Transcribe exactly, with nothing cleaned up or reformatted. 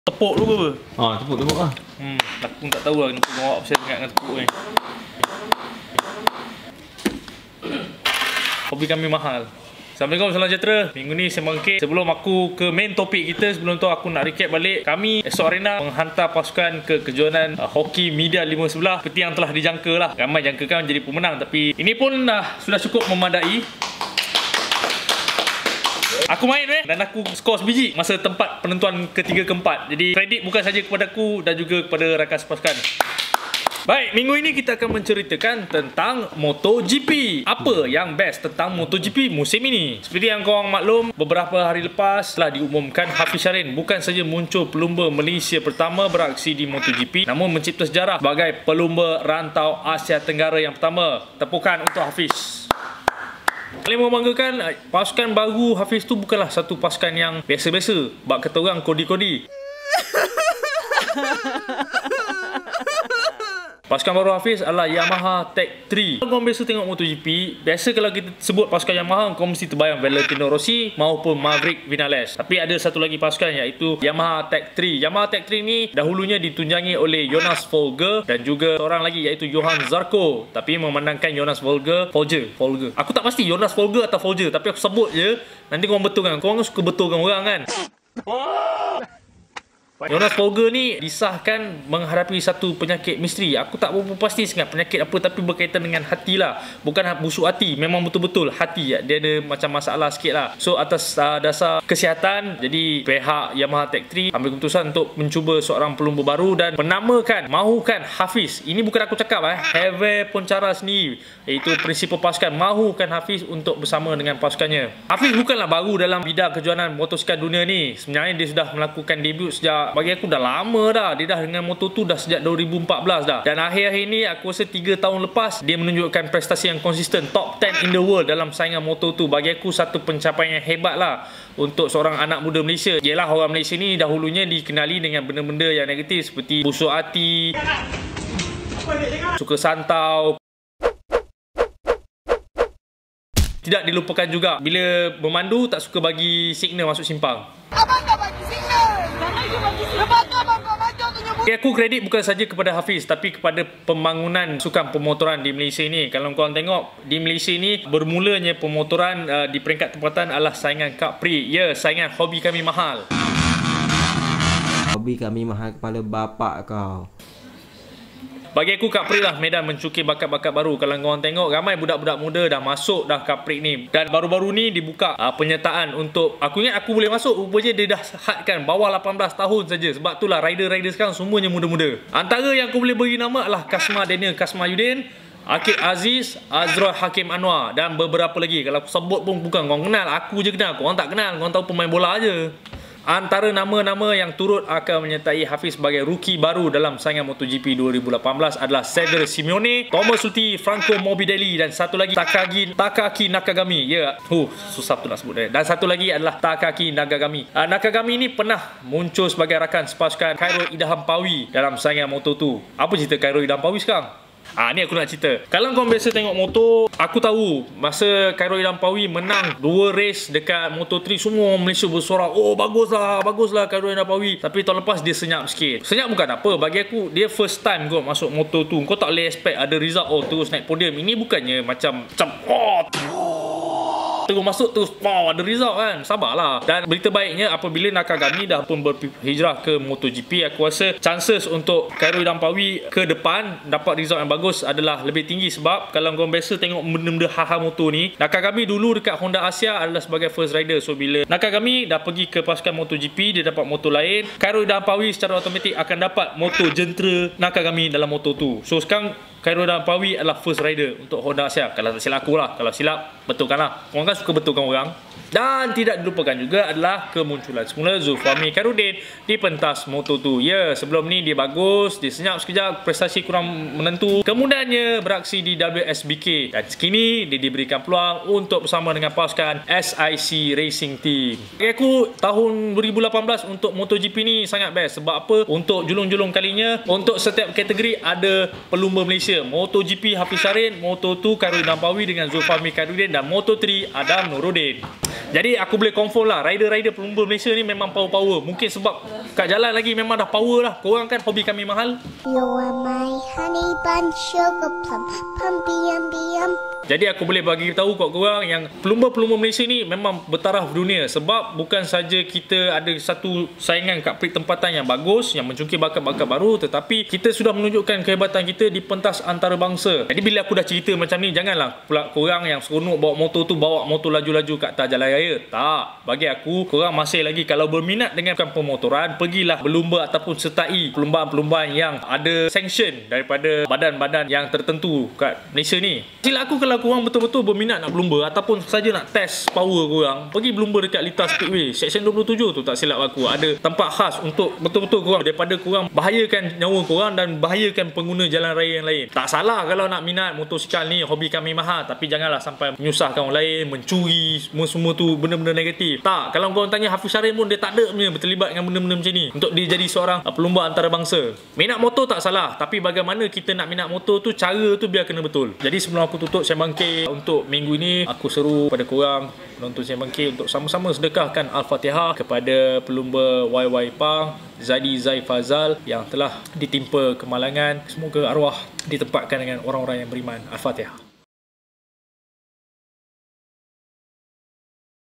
Tepuk dulu apa? Ah, tepuk-tepuk lah. Hmm, aku pun tak tahu lah kenapa orang Awak pasal sangat dengan tepuk ni. Hobi kami mahal. Assalamualaikum, salam sejahtera. Minggu ni saya bangkit. Sebelum aku ke main topik kita, sebelum tu aku nak recap balik. Kami Esok Arena menghantar pasukan ke kejohanan uh, hoki media lima sebelah seperti yang telah dijangka lah. Ramai jangkakan menjadi pemenang, tapi ini pun uh, sudah cukup memadai. Aku main eh dan aku skor sebiji masa tempat penentuan ketiga keempat. Jadi kredit bukan saja kepada aku dan juga kepada rakan sepasukan. Baik, minggu ini kita akan menceritakan tentang MotoGP. Apa yang best tentang MotoGP musim ini? Seperti yang korang maklum, beberapa hari lepas telah diumumkan Hafiz Syarin bukan saja muncul pelumba Malaysia pertama beraksi di MotoGP, namun mencipta sejarah sebagai pelumba rantau Asia Tenggara yang pertama. Tepukan untuk Hafiz. Paling membanggakan, pasukan baru Hafiz tu bukanlah satu pasukan yang biasa-biasa. Bak kata orang kodi-kodi. Pasukan baru Hafiz adalah Yamaha Tech tiga. Kalau korang biasa tengok MotoGP, biasa kalau kita sebut pasukan Yamaha, kau mesti terbayang Valentino Rossi maupun Maverick Vinales. Tapi ada satu lagi pasukan iaitu Yamaha Tech tiga. Yamaha Tech tiga ni dahulunya ditunjangi oleh Jonas Folger dan juga seorang lagi iaitu Johan Zarco. Tapi memandangkan Jonas Folger, Folger, Folger. Aku tak pasti Jonas Folger atau Folger, tapi aku sebut je. Nanti korang betulkan. Korang suka betulkan orang kan? Jonas Folger ni disahkan menghadapi satu penyakit misteri. Aku tak berapa pasti sangat penyakit apa, tapi berkaitan dengan hati lah. Bukan busuk hati, memang betul-betul hati. Dia ada macam masalah sikit lah. So atas uh, dasar kesihatan, jadi pihak Yamaha Tech tiga ambil keputusan untuk mencuba seorang pelumba baru dan menamakan, mahukan Hafiz. Ini bukan aku cakap eh, Hervé Ponchara sendiri, iaitu prinsipal pasukan, mahukan Hafiz untuk bersama dengan pasukannya. Hafiz bukanlah baru dalam bidang kejohanan motosikal dunia ni. Sebenarnya dia sudah melakukan debut sejak, bagi aku dah lama dah. Dia dah dengan Moto dua dah sejak dua ribu empat belas dah. Dan akhir-akhir ni aku rasa tiga tahun lepas dia menunjukkan prestasi yang konsisten, top sepuluh in the world dalam saingan Moto dua. Bagi aku satu pencapaian yang hebat lah untuk seorang anak muda Malaysia. Yelah, orang Malaysia ni dahulunya dikenali dengan benda-benda yang negatif seperti busuk hati, suka santau. Tidak dilupakan juga bila memandu tak suka bagi signal masuk simpang. Abang tak bagi signal. Lepas tu abang kau maju tunjuk bukti. Aku kredit bukan saja kepada Hafiz, tapi kepada pembangunan sukan pemotoran di Malaysia ni. Kalau korang tengok, di Malaysia ni bermulanya pemotoran uh, di peringkat tempatan adalah saingan Capri. Ya, saingan hobi kami mahal. Hobi kami mahal kepala bapak kau. Bagi aku Capri lah medan mencukir bakat-bakat baru. Kalau korang tengok, ramai budak-budak muda dah masuk dah Capri ni. Dan baru-baru ni dibuka uh, penyertaan untuk, aku ingat aku boleh masuk, rupanya dia dah hadkan bawah lapan belas tahun saja. Sebab itulah rider-rider sekarang semuanya muda-muda. Antara yang aku boleh bagi nama adalah Kasma Daniel Kasmayuddin, Akid Aziz, Azrul Hakim Anwar dan beberapa lagi. Kalau aku sebut pun bukan korang kenal, aku je kenal. Korang tak kenal, korang tahu pemain bola je. Antara nama-nama yang turut akan menyertai Hafiz sebagai rookie baru dalam saingan MotoGP dua ribu lapan belas adalah Cedric Simeone, Thomas Suti, Franco Morbidelli dan satu lagi Takagi Takaki Nakagami. Ya, huh, susah tu nak sebut dia. Dan satu lagi adalah Takaki Nakagami. Uh, Nakagami ni pernah muncul sebagai rakan sepasukan Khairul Idham Pawi dalam saingan Moto dua. Apa cerita Khairul Idham Pawi sekarang? Ah, ni aku nak cerita. Kalau kau biasa tengok motor, aku tahu masa Khairul Idham Pawi menang dua race dekat Moto tiga, semua Malaysia bersorak, oh baguslah, baguslah Khairul Idham Pawi. Tapi tahun lepas dia senyap sikit. Senyap bukan apa, bagi aku dia first time kau masuk Moto dua. Kau tak boleh expect ada result, oh terus naik podium. Ini bukannya macam macam oh terus masuk terus wow ada result kan. Sabarlah. Dan berita baiknya apabila Nakagami dah pun berhijrah ke MotoGP, aku rasa chances untuk Khairul Idham Pawi ke depan dapat result yang bagus adalah lebih tinggi. Sebab kalau korang biasa tengok benda-benda hal-hal motor ni, Nakagami dulu dekat Honda Asia adalah sebagai first rider. So bila Nakagami dah pergi ke pasukan MotoGP, dia dapat motor lain, Khairul Idham Pawi secara automatik akan dapat motor jentera Nakagami dalam Moto dua. So sekarang Khairul Idham Pawi adalah first rider untuk Honda Asia. Kalau tak silap aku lah. Kalau silap, betulkan lah. Korang kan suka betulkan orang. Dan tidak dilupakan juga adalah kemunculan semula Zulfahmi Khairuddin di pentas Moto dua. Ya, sebelum ni dia bagus, dia senyap sekejap, prestasi kurang menentu. Kemudiannya beraksi di W S B K. Dan sekini dia diberikan peluang untuk bersama dengan pasukan S I C Racing Team. Bagi aku, tahun dua ribu lapan belas untuk MotoGP ni sangat best. Sebab apa? Untuk julung-julung kalinya, untuk setiap kategori ada pelumba Malaysia. MotoGP Hafiz Syarin, Moto dua Khairul Idham Pawi dengan Zulfahmi Khairuddin dan Moto tiga Adam Nurudin. Jadi aku boleh confirm lah, rider-rider pelumba Malaysia ni memang power-power. Mungkin sebab kat jalan lagi memang dah power lah. Korang kan hobi kami mahal. You are my honey bun, sugar plum, pumpy umby um. Jadi aku boleh bagi tahu kat korang yang pelumba-pelumba Malaysia ni memang bertaraf dunia. Sebab bukan saja kita ada satu saingan kat peringkat tempatan yang bagus, yang mencungkil bakat-bakat baru, tetapi kita sudah menunjukkan kehebatan kita di pentas antarabangsa. Jadi bila aku dah cerita macam ni, janganlah pula korang yang seronok bawa motor tu bawa motor laju-laju kat atas jalan raya. Tak. Bagi aku, korang masih lagi kalau berminat dengan pemotoran, pergilah berlumba ataupun sertai perlumbaan-perlumbaan yang ada sanction daripada badan-badan yang tertentu kat Malaysia ni. Sila aku kalau korang betul-betul berminat nak berlumba ataupun saja nak test power korang, pergi berlumba dekat Lita Speedway Section dua puluh tujuh tu, tak silap aku. Ada tempat khas untuk betul-betul korang, daripada korang bahayakan nyawa korang dan bahayakan pengguna jalan raya yang lain. Tak salah kalau nak minat motosikal ni, hobi kami mahal, tapi janganlah sampai menyusahkan orang lain, mencuri, semua-semua tu benda-benda negatif. Tak, kalau korang tanya Hafiz Syarin pun dia tak ada punya berterlibat dengan benda-benda macam ni untuk dia jadi seorang uh, pelumba antarabangsa. Minat motor tak salah, tapi bagaimana kita nak minat motor tu, cara tu biar kena betul. Jadi sebelum aku tutup Sembang K untuk minggu ini, aku seru pada korang penonton Sembang K untuk sama-sama sedekahkan Al-Fatihah kepada pelumba Y Y Pang, Zadi Zai Fazal yang telah ditimpa kemalangan. Semoga arwah ditempatkan dengan orang-orang yang beriman. Al-Fatihah.